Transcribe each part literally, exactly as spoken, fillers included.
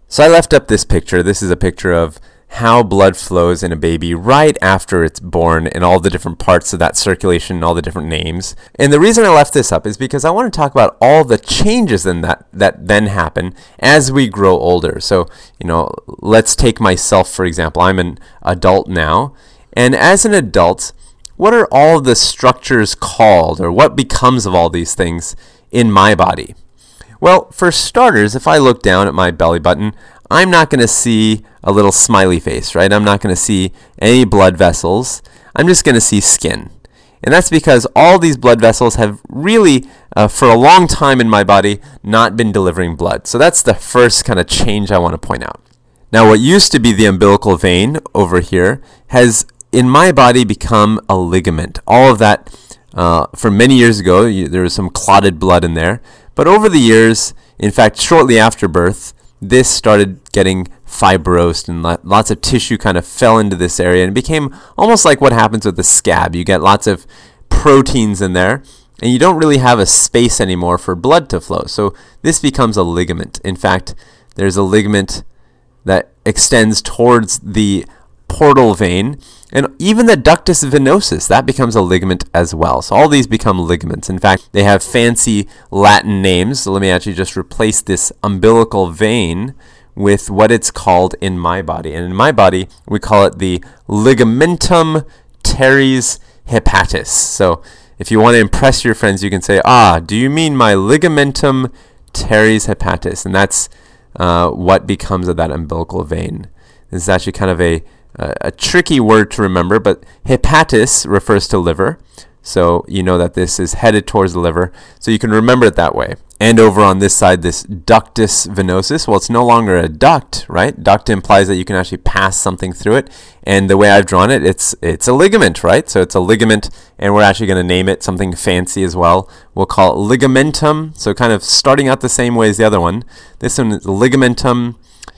So I left up this picture. This is a picture of how blood flows in a baby right after it's born and all the different parts of that circulation and all the different names. And the reason I left this up is because I want to talk about all the changes in that that then happen as we grow older. So, you know, let's take myself, for example. I'm an adult now. And as an adult, what are all the structures called, or what becomes of all these things in my body? Well, for starters, if I look down at my belly button, I'm not going to see a little smiley face, right? I'm not going to see any blood vessels. I'm just going to see skin. And that's because all these blood vessels have really, uh, for a long time in my body, not been delivering blood. So that's the first kind of change I want to point out. Now, what used to be the umbilical vein over here has, in my body, become a ligament. All of that, uh, from many years ago, you, there was some clotted blood in there. But over the years, in fact, shortly after birth, this started getting fibrosed and lots of tissue kind of fell into this area and it became almost like what happens with the scab. You get lots of proteins in there and you don't really have a space anymore for blood to flow. So this becomes a ligament. In fact, there's a ligament that extends towards the portal vein, and even the Ductus Venosus, that becomes a ligament as well. So all these become ligaments. In fact, they have fancy Latin names. So let me actually just replace this umbilical vein with what it's called in my body. And in my body, we call it the Ligamentum teres hepatis. So if you want to impress your friends, you can say, ah, do you mean my Ligamentum teres hepatis? And that's uh, what becomes of that umbilical vein. This is actually kind of a Uh, a tricky word to remember, but hepatis refers to liver, so you know that this is headed towards the liver, so you can remember it that way. And over on this side, this ductus venosus, well, it's no longer a duct, right? Duct implies that you can actually pass something through it, and the way I've drawn it, it's it's a ligament, right? So it's a ligament, and we're actually going to name it something fancy as well. We'll call it ligamentum, so kind of starting out the same way as the other one. This one is ligamentum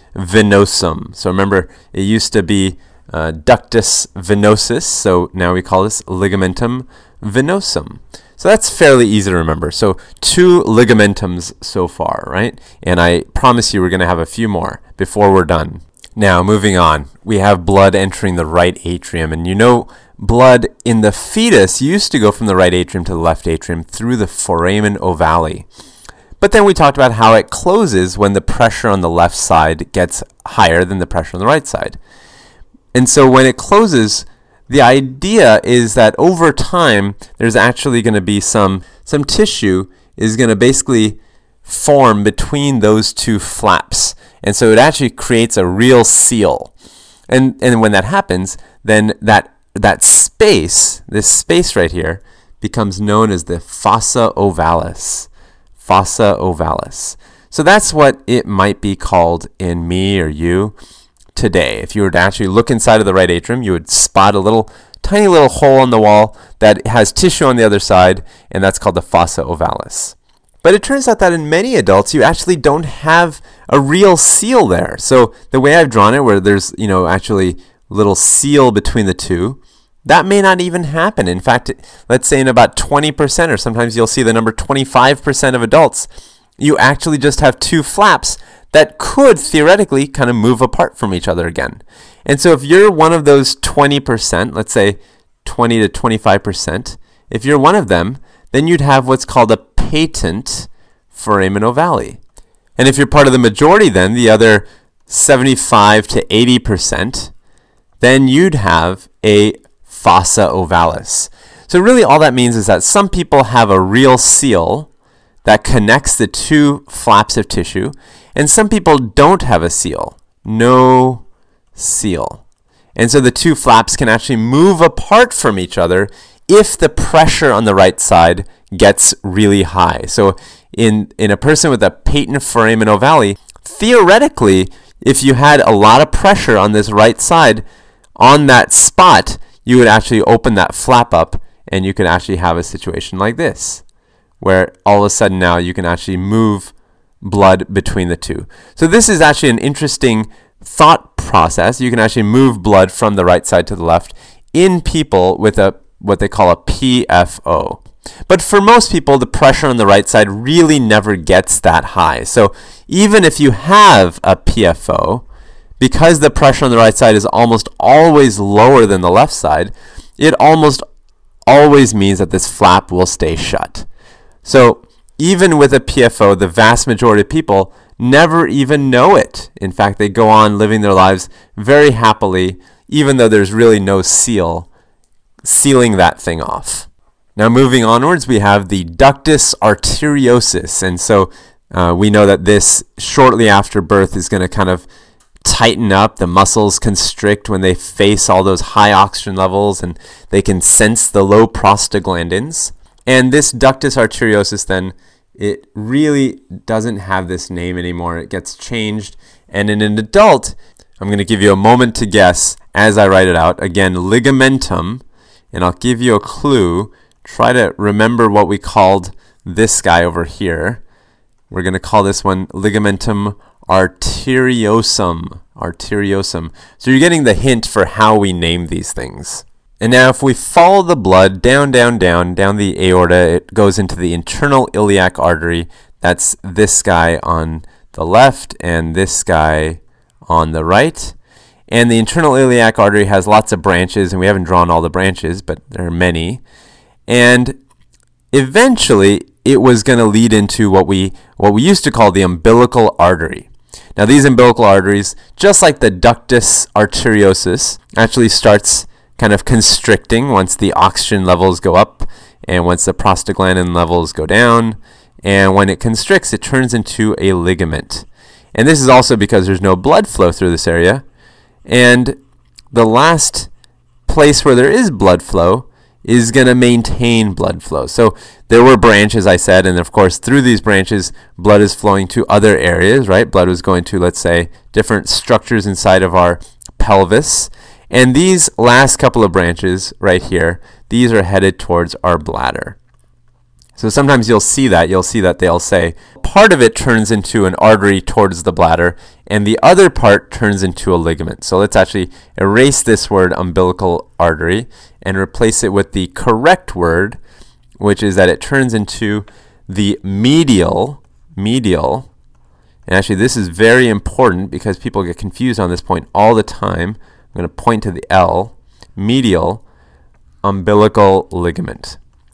venosum. So remember, it used to be uh, ductus venosus, so now we call this ligamentum venosum. So that's fairly easy to remember. So two ligamentums so far, right? And I promise you we're going to have a few more before we're done. Now, moving on, we have blood entering the right atrium, and you know blood in the fetus used to go from the right atrium to the left atrium through the foramen ovale. But then we talked about how it closes when the pressure on the left side gets higher than the pressure on the right side. And so when it closes, the idea is that over time, there's actually going to be some, some tissue is going to basically form between those two flaps. And so it actually creates a real seal. And, and when that happens, then that, that space, this space right here, becomes known as the fossa ovalis. Fossa ovalis. So that's what it might be called in me or you today. If you were to actually look inside of the right atrium, you would spot a little tiny little hole in the wall that has tissue on the other side, and that's called the fossa ovalis. But it turns out that in many adults, you actually don't have a real seal there. So the way I've drawn it, where there's, you know, actually a little seal between the two, that may not even happen. In fact, let's say in about twenty percent, or sometimes you'll see the number twenty-five percent of adults, you actually just have two flaps that could theoretically kind of move apart from each other again. And so if you're one of those twenty percent, let's say twenty to twenty-five percent, if you're one of them, then you'd have what's called a patent foramen ovale. And if you're part of the majority, then the other seventy-five to eighty percent, then you'd have a fossa ovalis. So really all that means is that some people have a real seal that connects the two flaps of tissue, and some people don't have a seal. No seal. And so the two flaps can actually move apart from each other if the pressure on the right side gets really high. So in, in a person with a patent foramen ovale, theoretically, if you had a lot of pressure on this right side, on that spot, you would actually open that flap up and you could actually have a situation like this, where all of a sudden now you can actually move blood between the two. So this is actually an interesting thought process. You can actually move blood from the right side to the left in people with a what they call a P F O. But for most people, the pressure on the right side really never gets that high. So even if you have a P F O, because the pressure on the right side is almost always lower than the left side, it almost always means that this flap will stay shut. So even with a P F O, the vast majority of people never even know it. In fact, they go on living their lives very happily, even though there's really no seal sealing that thing off. Now moving onwards, we have the Ductus Arteriosus. And so uh, we know that this, shortly after birth, is going to kind of tighten up. The muscles constrict when they face all those high oxygen levels, and they can sense the low prostaglandins. And this Ductus Arteriosus then, it really doesn't have this name anymore. It gets changed. And in an adult, I'm going to give you a moment to guess as I write it out. Again, ligamentum, and I'll give you a clue. Try to remember what we called this guy over here. We're going to call this one Ligamentum Arteriosum. Arteriosum. So you're getting the hint for how we name these things. And now if we follow the blood down, down, down, down the aorta, it goes into the internal iliac artery. That's this guy on the left and this guy on the right. And the internal iliac artery has lots of branches, and we haven't drawn all the branches, but there are many. And eventually it was going to lead into what we, what we used to call the umbilical artery. Now these umbilical arteries, just like the Ductus Arteriosus, actually starts kind of constricting once the oxygen levels go up and once the prostaglandin levels go down. And when it constricts, it turns into a ligament. And this is also because there's no blood flow through this area. And the last place where there is blood flow is going to maintain blood flow. So there were branches, I said, and of course through these branches, blood is flowing to other areas, right? Blood was going to, let's say, different structures inside of our pelvis. And these last couple of branches right here, these are headed towards our bladder. So sometimes you'll see that. You'll see that they'll say part of it turns into an artery towards the bladder, and the other part turns into a ligament. So let's actually erase this word umbilical artery and replace it with the correct word, which is that it turns into the medial, medial, and actually this is very important because people get confused on this point all the time. I'm going to point to the L, medial umbilical ligament.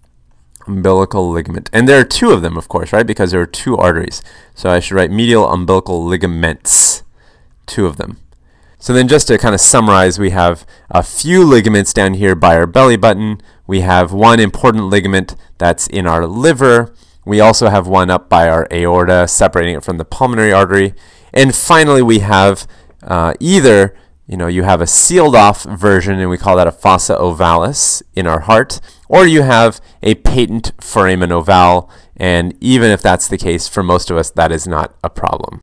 Umbilical ligament. And there are two of them, of course, right? Because there are two arteries. So I should write medial umbilical ligaments, two of them. So then just to kind of summarize, we have a few ligaments down here by our belly button. We have one important ligament that's in our liver. We also have one up by our aorta, separating it from the pulmonary artery. And finally, we have uh, either You know, you have a sealed off version, and we call that a fossa ovalis in our heart, or you have a patent foramen ovale, and even if that's the case, for most of us, that is not a problem.